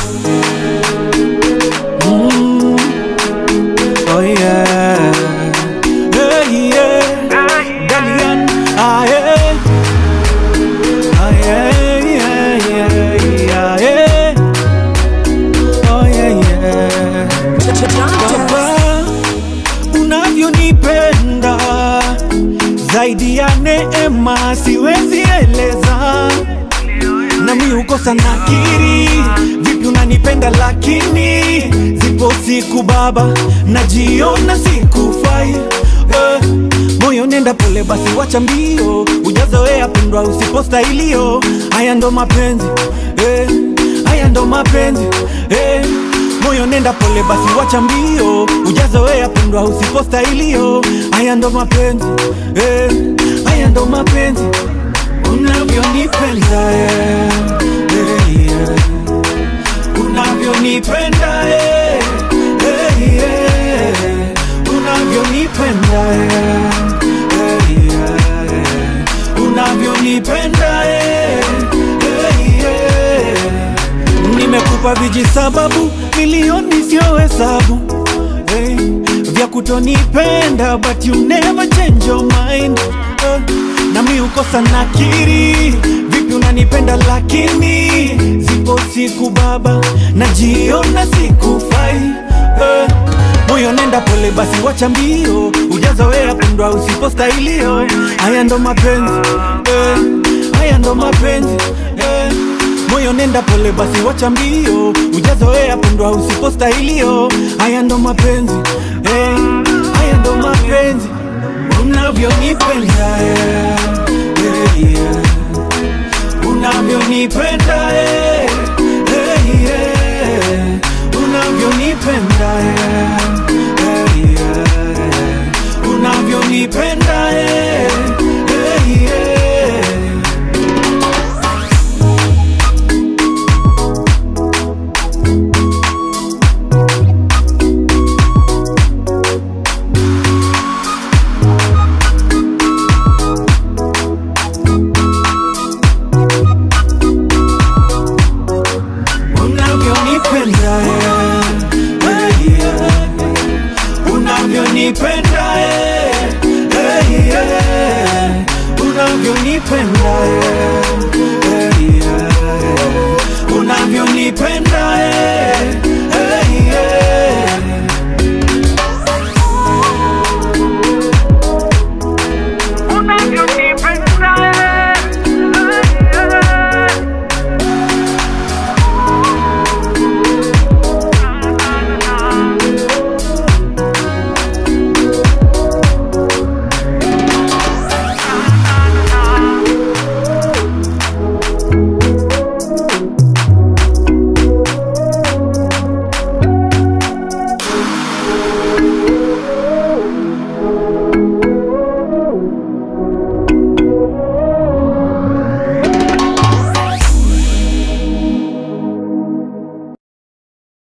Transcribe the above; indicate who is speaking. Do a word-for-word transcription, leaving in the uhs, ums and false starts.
Speaker 1: mm. Oh yeah, hey yeah, Dalian, ah yeah, ah yeah, yeah, yeah, yeah, oh yeah, yeah. Baba, unavyonipenda zaidi ya neema siwezi eleza, na mi ukosa nakiri. Vipi unanipenda lakini zipo siku baba najiona sikufai. eh, Moyo nenda pole basi wacha mbio, ujazoea pendwa usipostahilio. Haya ndo mapenzi, eh, haya ndo mapenzi, eh. Moyo nenda pole basi wacha mbio, ujazoea pendwa usipostahilio. Haya ndo mapenzi, eh, haya ndo mapenzi. Unavyonipenda eh, eh, yeah. Unavyonipenda eh, eh, yeah. Unavyonipenda eh, eh, yeah. Unavyonipenda eh, eh, yeah. Nimekupa viji sababu milioni sio hesabu, hey, vya kutonipenda but you never change your mind. uh, Na mi ukosa nakiri. Vipi unanipenda lakini zipo siku baba najiona sikufai. uh, Moyo nenda pole basi wacha mbio, ujazoea pendwa usipostahilio. Haya ndo mapenzi, eh, haya ndo mapenzi, eh. Moyo nenda pole basi wacha mbio, ujazoea pendwa usipostahilio. Haya ndo mapenzi, eh, haya ndo mapenzi. Unavyonipenda eh, eh, yeah. Unavyonipenda eh,